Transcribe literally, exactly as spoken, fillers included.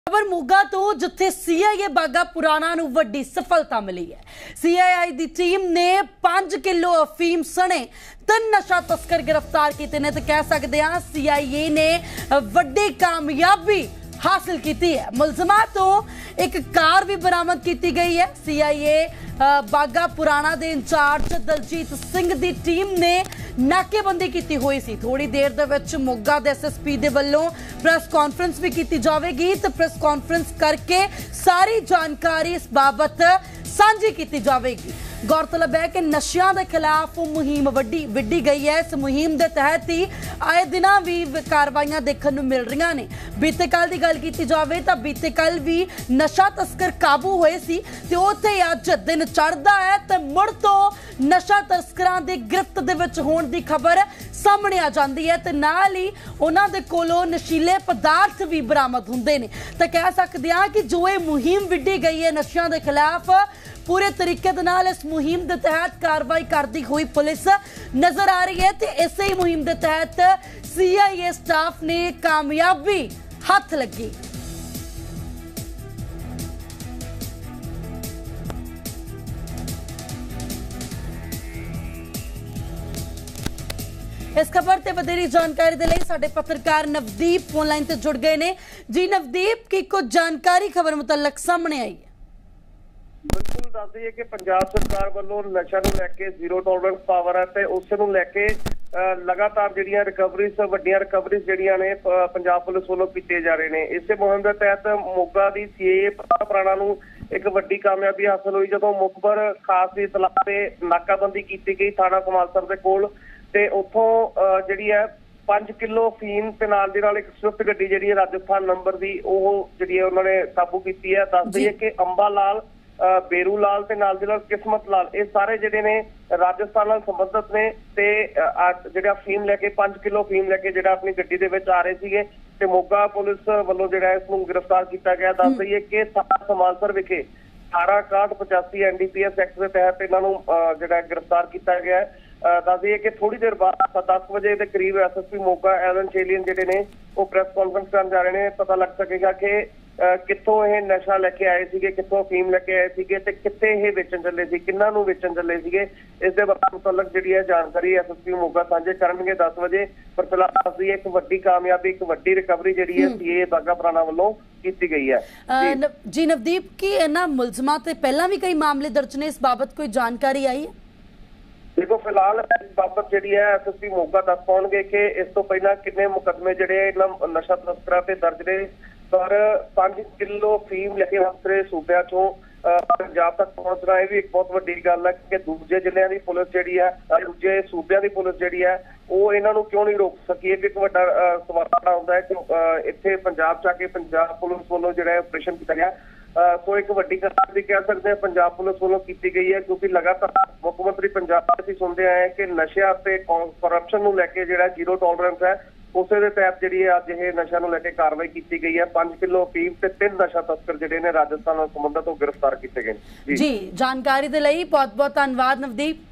खबर मोगा तो जिथे सीआईए बागा पुराना नूं वड्डी सफलता मिली है। सीआईए दी टीम ने पांच किलो अफीम सने तीन नशा तस्कर गिरफ्तार किए ने। तो कह सकते हैं सीआईए ने वड्डी कामयाबी हासिल की है। मुलजमां तो एक कार भी बरामद की गई है। सीआईए बागा पुराना दे इंचार्ज दलजीत सिंह दी टीम ने नाकेबंदी की हुई सी। थोड़ी देर दे विच मोगा दे एसएसपी दे वल्लों प्रेस कॉन्फ्रेंस भी की जाएगी तो प्रेस कॉन्फ्रेंस करके सारी जानकारी इस बाबत साझी की जाएगी। गौरतलब है कि नशियां के खिलाफ मुहिम वड्डी विड्डी गई है। इस मुहिम के तहत ही आए दिन भी कार्रवाइयां देखने को मिल रही ने। बीते कल की गल की जाए तो बीते कल भी नशा तस्कर काबू होए सी ते उत्थे अज दिन चढ़दा है तो मुड़ तो नशा तस्करां दी गिरफ्त दे विच होण दी खबर सामने आ जाती है। तो नाल ही उन्हां दे कोलों नशीले पदार्थ भी बरामद हुंदे ने। तो कह सकते हैं कि जो ये मुहिम विड्डी गई है नशियां दे खिलाफ पूरे तरीके दे नाल इस मुहिम के तहत कार्रवाई करती हुई पुलिस नजर आ रही है। तो इस ही मुहिम के तहत सीआईए स्टाफ ने कामयाबी हाथ लगी। इस खबर से वधेरी जानकारी के लिए साडे पत्रकार नवदीप फोन लाइन से जुड़ गए ने। जी नवदीप की कुछ जानकारी खबर मुतलक सामने आई है। बिल्कुल दस दईए कि पंजाब सरकार वालों नशा नूं लैके जीरो टॉलरेंस पावर है तो उस नूं लैके लगातार जिहड़ियां रिकवरीज वड्डियां रिकवरीज जिहड़ियां ने पंजाब पुलिस वालों कीते जा रहे हैं। इस मुहिम के तहत मोगा दी सीए पुराना नूं एक वड्डी कामयाबी हासिल हुई जदों मुखबर खास दी इतलाह ते नाकाबंदी की गई थाना कमालसर दे कोल ते उत्थों जिहड़ी है पांच किलो अफीम ते नाल दी नाल एक स्विफ्ट गड्डी जिहड़ी है राजस्थान नंबर दी ओह जिहड़ी है उन्होंने काबू की है। दस दईए कि अंबा लाल बेरू लाल ते नाल दी नाल किस्मत लाल ये सारे जिहड़े ने राजस्थान नाल संबंधित ने ते जिहड़ा अफीम लैके पांच किलो अफीम लैके जिहड़ा अपनी गड्डी दे विच आ रहे सीगे ते मोगा पुलिस वालों जिहड़ा इस नूं गिरफ्तार किया गया। दस दईए कि समालसर विखे अठारह इकाहठ पचासी N D P S act के तहत इन्हां नूं जिहड़ा गिरफ्तार किया गया है। दस दईए कि थोड़ी देर बाद दस बजे के करीब S S P Moga Elan Chezhian जिहड़े ने वो प्रेस कॉन्फ्रेंस करन जा रहे हैं। पता लग सकेगा कि कित्थों ये नशा लैके आए थे, कित्थों अफीम लैके आए थे ते कित्थे ये वेचन चले थे, किन्हां नूं वेचन चले थे। इस दे बारे मुतलक जिहड़ी है जानकारी एस एस पी मोगा साझे करनगे दस बजे। पर फिलहाल दस दईए एक वड्डी कामयाबी एक वड्डी रिकवरी जिहड़ी है सीए बागा पुराना वालों की गई है। जी नवदीप की इन्हां मुलजमां ते पहलां भी कई मामले दर्ज ने, इस बाबत कोई जानकारी आई है? देखो फिलहाल इस बाबत जी है एस एस पी मोगा दस पाउणगे कि इस तो पहला किन्ने मुकदमे जिहड़े इन्हां नशा तस्करां ते दर्ज ने। पर पांच किलो अफीम लेके दूसरे सूबे चों पंजाब तक पहुंचना यह भी एक बहुत वड्डी गल है कि दूजे जिले की पुलिस जिहड़ी है दूजे सूबे की पुलिस जिहड़ी है वो इन्हां नूं क्यों नहीं रोक सकी। एक वड्डा सवाल खड़ा होंदा है कि इत्थे पंजाब च आके पंजाब पुलिस वालों जिहड़ा ऑपरेशन किया गया तो एक वड्डी कामयाबी कह सकते हैं पंजाब पुलिस वालों की गई है। क्योंकि लगातार मुख्यमंत्री पंजाब असीं सुनते आए कि नशा ते करप्शन नूं लैके जिहड़ा जीरो टॉलरेंस है उस तहत जी अज ये नशा नूं लैके कार्रवाई की गई है। पांच किलो अफीम ते तीन नशा तस्कर जिहड़े ने राजस्थान नाल संबंधित गिरफ्तार किए गए। जी जानकारी दे लई बहुत बहुत धन्नवाद नवदीप।